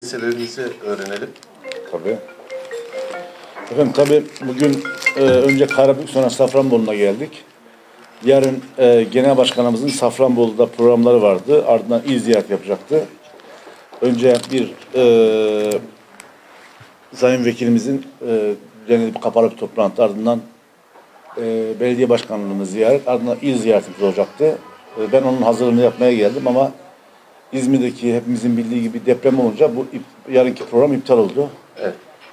Sebebimizi öğrenelim. Tabii. Efendim tabii bugün önce Karabük sonra Safranbolu'na geldik. Yarın Genel Başkanımızın Safranbolu'da programları vardı. Ardından il ziyaret yapacaktı. Önce bir Sayın Vekilimizin kapalı bir toplantı, ardından belediye başkanlığını ziyaret, ardından il ziyaretimiz olacaktı. Ben onun hazırlığını yapmaya geldim ama İzmir'deki hepimizin bildiği gibi deprem olunca bu yarınki program iptal oldu. Evet.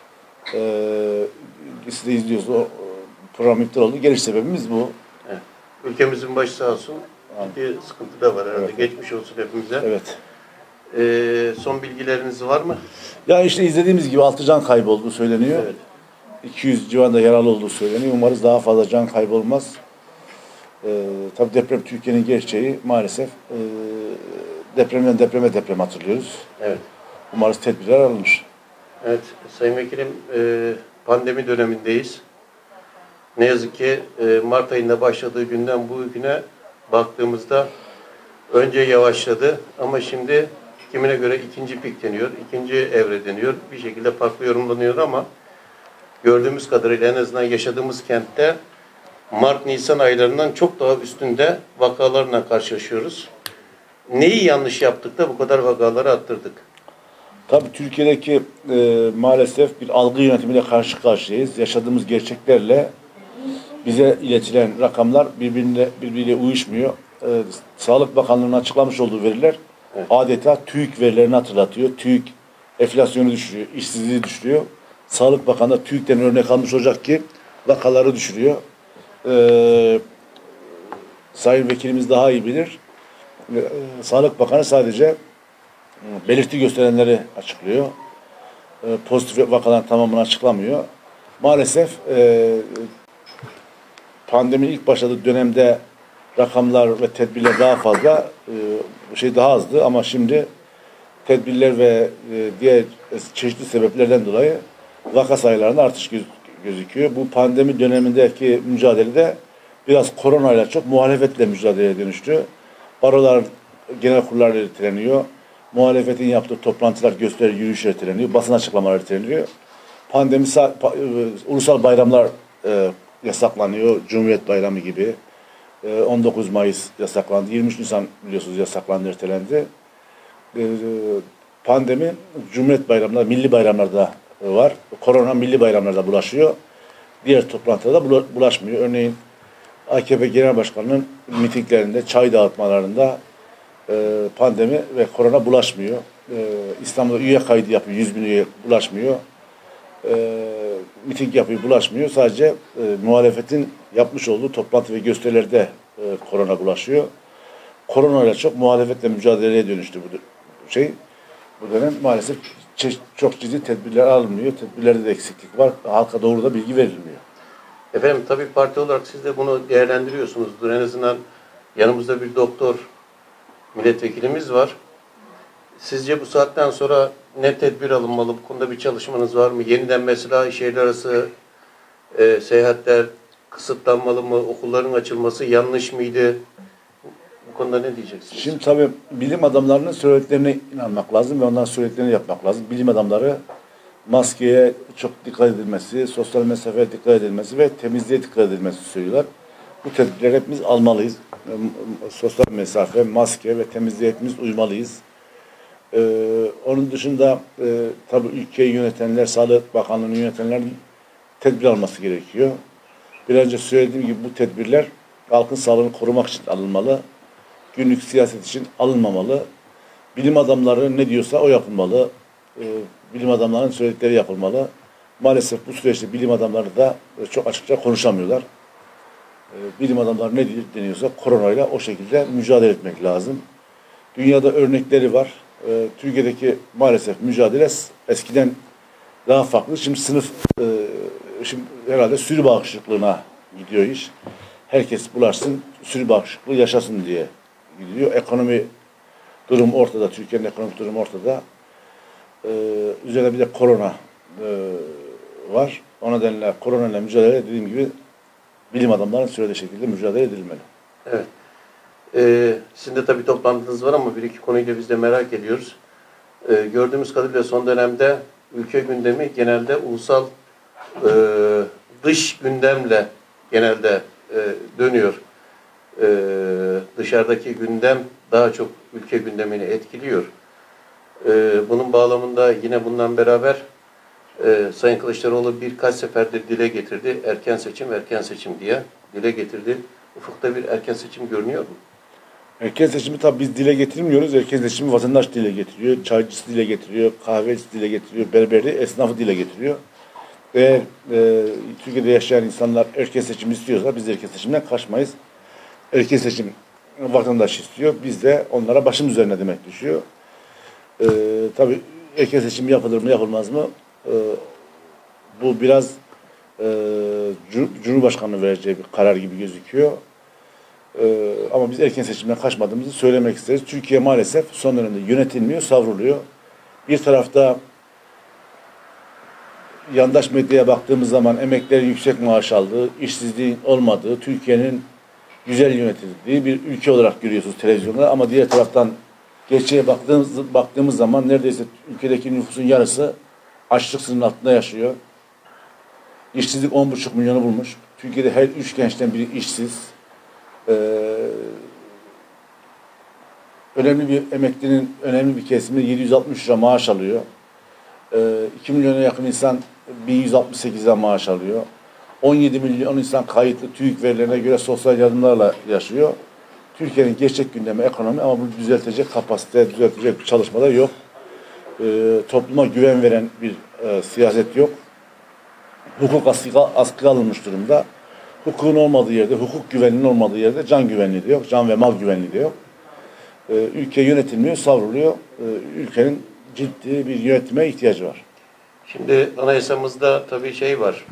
Siz de izliyorsunuz, o program iptal oldu. Geliş sebebimiz bu. Evet. Ülkemizin başı sağ olsun. Bir sıkıntı da var herhalde. Evet. Geçmiş olsun hepimize. Evet. Son bilgileriniz var mı? Ya işte izlediğimiz gibi 6 can kaybolduğu söyleniyor. Evet. 200 civarında yaralı olduğu söyleniyor. Umarız daha fazla can kaybolmaz. Tabii deprem Türkiye'nin gerçeği maalesef. Depremden deprem hatırlıyoruz. Evet. Umarız tedbirler alınır. Evet. Sayın Vekilim, pandemi dönemindeyiz. Ne yazık ki Mart ayında başladığı günden bu güne baktığımızda önce yavaşladı ama şimdi kimine göre ikinci pik deniyor, ikinci evre deniyor. Bir şekilde farklı yorumlanıyor ama gördüğümüz kadarıyla en azından yaşadığımız kentte Mart-Nisan aylarından çok daha üstünde vakalarla karşılaşıyoruz. Neyi yanlış yaptık da bu kadar vakaları arttırdık? Tabii Türkiye'deki maalesef bir algı yönetimiyle karşı karşıyayız. Yaşadığımız gerçeklerle bize iletilen rakamlar birbiriyle uyuşmuyor. Sağlık Bakanlığı'nın açıklamış olduğu veriler adeta TÜİK verilerini hatırlatıyor. TÜİK enflasyonu düşürüyor, işsizliği düşürüyor. Sağlık Bakanı da TÜİK'ten örnek almış olacak ki vakaları düşürüyor. Sayın Vekilimiz daha iyi bilir. Sağlık Bakanı sadece belirti gösterenleri açıklıyor. Pozitif vakaların tamamını açıklamıyor. Maalesef pandemi ilk başladığı dönemde rakamlar ve tedbirler daha fazla, daha azdı ama şimdi tedbirler ve diğer çeşitli sebeplerden dolayı vaka sayılarında artış gözüküyor. Bu pandemi dönemindeki mücadelede biraz koronayla çok muhalefetle mücadeleye dönüştü. Barolar genel kurullar erteleniyor. Muhalefetin yaptığı toplantılar, gösteri, yürüyüşler erteleniyor. Basın açıklamaları erteleniyor. Pandemi ulusal bayramlar yasaklanıyor. Cumhuriyet Bayramı gibi. 19 Mayıs yasaklandı. 23 Nisan biliyorsunuz yasaklandı, ertelendi. Pandemi Cumhuriyet Bayramları, milli bayramlarda var. Korona milli bayramlarda bulaşıyor. Diğer toplantılarda bulaşmıyor. Örneğin AKP Genel Başkanı'nın mitinglerinde, çay dağıtmalarında pandemi ve korona bulaşmıyor. İstanbul'da üye kaydı yapıyor, 100 bin üye bulaşmıyor. Miting yapıyor, bulaşmıyor. Sadece muhalefetin yapmış olduğu toplantı ve gösterilerde korona bulaşıyor. Koronayla çok muhalefetle mücadeleye dönüştü bu dönem. Maalesef çok ciddi tedbirler alınmıyor. Tedbirlerde de eksiklik var. Halka doğru da bilgi verilmiyor. Efendim tabii parti olarak siz de bunu değerlendiriyorsunuzdur. En azından yanımızda bir doktor milletvekilimiz var. Sizce bu saatten sonra ne tedbir alınmalı? Bu konuda bir çalışmanız var mı? Yeniden mesela şehirler arası seyahatler kısıtlanmalı mı? Okulların açılması yanlış mıydı? Bu konuda ne diyeceksiniz? Şimdi tabii bilim adamlarının söylediklerine inanmak lazım ve onların söylediklerini yapmak lazım. Bilim adamları maskeye çok dikkat edilmesi, sosyal mesafeye dikkat edilmesi ve temizliğe dikkat edilmesi söylüyorlar. Bu tedbirleri hepimiz almalıyız. Sosyal mesafe, maske ve temizliğe hepimiz uymalıyız. Onun dışında tabii ülkeyi yönetenler, Sağlık Bakanlığı'nı yönetenlerin tedbir alması gerekiyor. Bir önce söylediğim gibi bu tedbirler halkın sağlığını korumak için alınmalı. Günlük siyaset için alınmamalı. Bilim adamları ne diyorsa o yapılmalı. Bilim adamlarının söyledikleri yapılmalı. Maalesef bu süreçte bilim adamları da çok açıkça konuşamıyorlar. Bilim adamları ne deniyorsa koronayla o şekilde mücadele etmek lazım. Dünyada örnekleri var. Türkiye'deki maalesef mücadele eskiden daha farklı. Şimdi şimdi herhalde sürü bağışıklığına gidiyor iş. Herkes bulaşsın, sürü bağışıklığı yaşasın diye gidiyor. Ekonomi durum ortada, Türkiye'nin ekonomik durumu ortada. Üzerine bir de korona var. O nedenle koronayla mücadele dediğim gibi bilim adamlarının söylediği şekilde mücadele edilmeli. Evet. Sizin de tabii toplantınız var ama bir iki konuyu da biz de merak ediyoruz. gördüğümüz kadarıyla son dönemde ülke gündemi genelde ulusal dış gündemle genelde dönüyor. Dışarıdaki gündem daha çok ülke gündemini etkiliyor. Bunun bağlamında yine bundan beraber Sayın Kılıçdaroğlu birkaç seferdir dile getirdi. Erken seçim, erken seçim diye dile getirdi. Ufukta bir erken seçim görünüyor mu? Erken seçimi tabii biz dile getirmiyoruz. Erken seçimi vatandaş dile getiriyor. Çaycısı dile getiriyor. Kahvecisi dile getiriyor. Berberi, esnafı dile getiriyor. Eğer Türkiye'de yaşayan insanlar erken seçim istiyorsa biz erken seçimden kaçmayız. Erken seçim vatandaş istiyor. Biz de onlara başım üzerine demek düşüyor. Tabii erken seçim yapılır mı yapılmaz mı? Bu biraz Cumhurbaşkanı'nın vereceği bir karar gibi gözüküyor. Ama biz erken seçimden kaçmadığımızı söylemek isteriz. Türkiye maalesef son dönemde yönetilmiyor, savruluyor. Bir tarafta yandaş medyaya baktığımız zaman emeklilerin yüksek maaş aldığı, işsizliğin olmadığı, Türkiye'nin güzel yönetildiği bir ülke olarak görüyorsunuz televizyonda. Ama diğer taraftan gerçeğe baktığımız zaman neredeyse ülkedeki nüfusun yarısı açlık sınırının altında yaşıyor. İşsizlik 10,5 milyonu bulmuş. Türkiye'de her 3 gençten biri işsiz. Önemli bir emeklinin önemli bir kesimi 760 lira maaş alıyor. 2 milyona yakın insan 1168 lira maaş alıyor. 17 milyon insan kayıtlı TÜİK verilerine göre sosyal yardımlarla yaşıyor. Türkiye'nin gerçek gündemi ekonomi ama bunu düzeltecek kapasite, düzeltecek bir çalışmalar yok. Topluma güven veren bir siyaset yok. Hukuk askıya alınmış durumda. Hukukun olmadığı yerde, hukuk güvenliğinin olmadığı yerde can güvenliği de yok, can ve mal güvenliği de yok. Ülke yönetilmiyor, savruluyor. Ülkenin ciddi bir yönetime ihtiyacı var. Şimdi anayasamızda tabii şey var.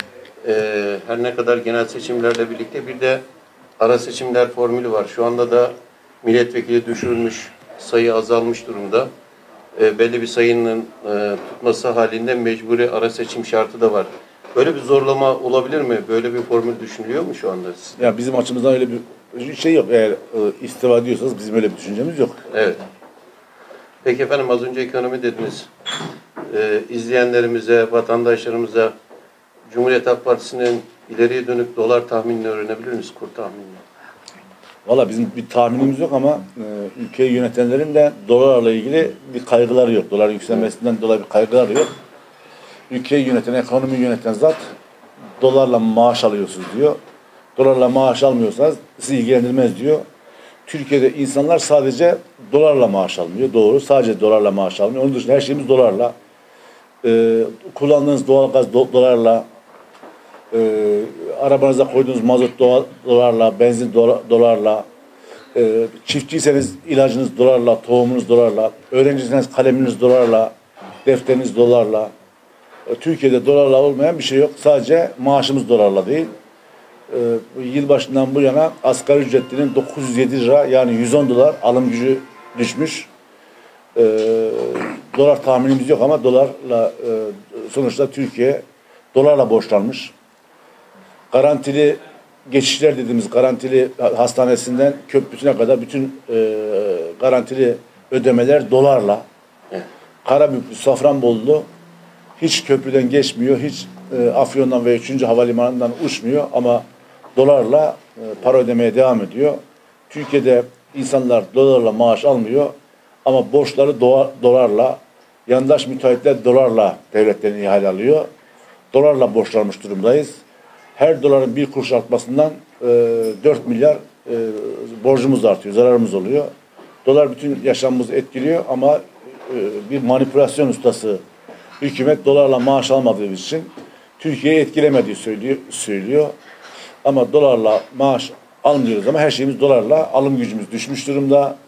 Her ne kadar genel seçimlerle birlikte bir de ara seçimler formülü var. Şu anda da milletvekili düşürülmüş, sayı azalmış durumda. Belli bir sayının tutması halinde mecburi ara seçim şartı da var. Böyle bir zorlama olabilir mi? Böyle bir formül düşünülüyor mu şu anda? Ya bizim açımızdan öyle bir şey yok. Eğer istifa diyorsanız bizim öyle bir düşüncemiz yok. Evet. Peki efendim az önce ekonomi dediniz. İzleyenlerimize, vatandaşlarımıza Cumhuriyet Halk Partisi'nin ileriye dönük dolar tahminini öğrenebilir miyiz? Kur tahminini. Valla bizim bir tahminimiz yok ama ülkeyi yönetenlerin de dolarla ilgili bir kaygıları yok. Doların yükselmesinden dolayı bir kaygıları yok. Ülkeyi yöneten, ekonomiyi yöneten zat dolarla maaş alıyorsunuz diyor. Dolarla maaş almıyorsanız sizi ilgilendirmez diyor. Türkiye'de insanlar sadece dolarla maaş almıyor. Doğru. Sadece dolarla maaş almıyor. Onun dışında her şeyimiz dolarla. Kullandığınız doğalgaz dolarla. Arabanıza koyduğunuz mazot dolarla. Benzin dolarla. Çiftçiyseniz ilacınız dolarla. Tohumunuz dolarla. Öğrenciyseniz kaleminiz dolarla. Defteriniz dolarla. Türkiye'de dolarla olmayan bir şey yok. Sadece maaşımız dolarla değil. Yılbaşından bu yana asgari ücretlinin 907 lira yani 110 dolar alım gücü düşmüş. Dolar tahminimiz yok ama dolarla sonuçta Türkiye dolarla borçlanmış. Garantili geçişler dediğimiz garantili hastanesinden köprüsüne kadar bütün garantili ödemeler dolarla. Karabüklü, Safranbolu hiç köprüden geçmiyor, hiç Afyon'dan ve 3. havalimanından uçmuyor ama dolarla para ödemeye devam ediyor. Türkiye'de insanlar dolarla maaş almıyor ama borçları dolarla, yandaş müteahhitler dolarla devletlerin ihale alıyor. Dolarla borçlanmış durumdayız. Her doların bir kuruş artmasından 4 milyar borcumuz artıyor, zararımız oluyor. Dolar bütün yaşamımızı etkiliyor ama bir manipülasyon ustası hükümet dolarla maaş almadığı için Türkiye'yi etkilemediği söylüyor. Ama dolarla maaş almıyoruz ama her şeyimiz dolarla. Alım gücümüz düşmüş durumda.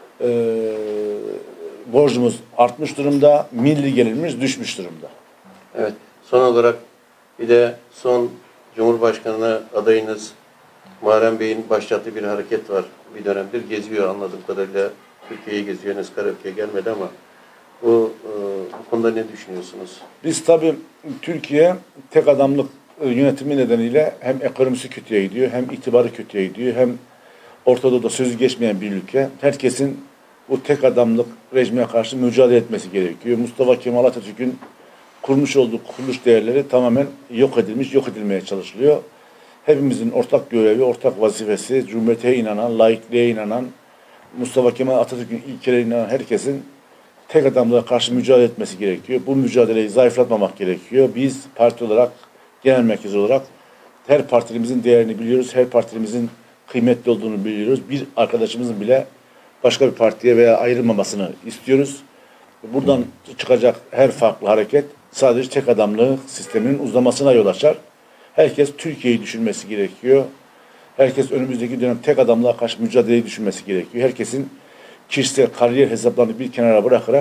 Borcumuz artmış durumda. Milli gelirimiz düşmüş durumda. Evet. Son olarak bir de son Cumhurbaşkanı adayınız Muharrem Bey'in başlattığı bir hareket var. Bir dönemdir geziyor anladığım kadarıyla. Türkiye'yi geziyor. Henüz Karabük'e gelmedi ama bu konuda ne düşünüyorsunuz? Biz tabii Türkiye tek adamlık yönetimi nedeniyle hem ekonomisi kötüye gidiyor, hem itibarı kötüye gidiyor, hem Orta Doğu'da sözü geçmeyen bir ülke. Herkesin bu tek adamlık rejime karşı mücadele etmesi gerekiyor. Mustafa Kemal Atatürk'ün kurmuş olduğu kuruluş değerleri tamamen yok edilmiş, yok edilmeye çalışılıyor. Hepimizin ortak görevi, ortak vazifesi, cumhuriyete inanan, laikliğe inanan, Mustafa Kemal Atatürk'ün ilkelerine inanan herkesin tek adamlığa karşı mücadele etmesi gerekiyor. Bu mücadeleyi zayıflatmamak gerekiyor. Biz parti olarak, genel merkez olarak her partimizin değerini biliyoruz. Her partimizin kıymetli olduğunu biliyoruz. Bir arkadaşımızın bile başka bir partiye veya ayrılmamasını istiyoruz. Buradan çıkacak her farklı hareket sadece tek adamlığı sisteminin uzamasına yol açar. Herkes Türkiye'yi düşünmesi gerekiyor. Herkes önümüzdeki dönem tek adamlığa karşı mücadeleyi düşünmesi gerekiyor. Herkesin kişisel kariyer hesaplarını bir kenara bırakarak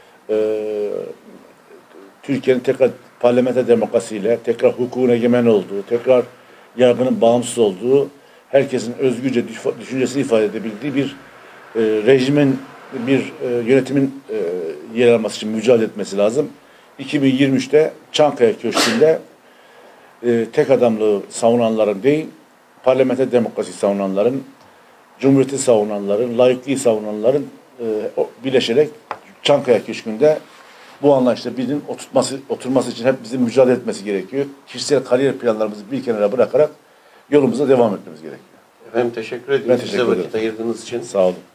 Türkiye'nin tekrar parlamenter demokrasiyle, tekrar hukukun egemen olduğu, tekrar yargının bağımsız olduğu, herkesin özgürce düşüncesini ifade edebildiği bir rejimin, bir yönetimin yer alması için mücadele etmesi lazım. 2023'te Çankaya Köşkü'nde tek adamlığı savunanların değil, parlamenter demokrasi savunanların, cumhuriyeti savunanların, laikliği savunanların birleşerek Çankaya Köşkü'nde bu anlayışla birinin oturması için hep bizim mücadele etmesi gerekiyor. Kişisel kariyer planlarımızı bir kenara bırakarak yolumuza devam etmemiz gerekiyor. Efendim teşekkür ediyorum. Ben teşekkür Size ederim. vakit ayırdığınız için. Sağ olun.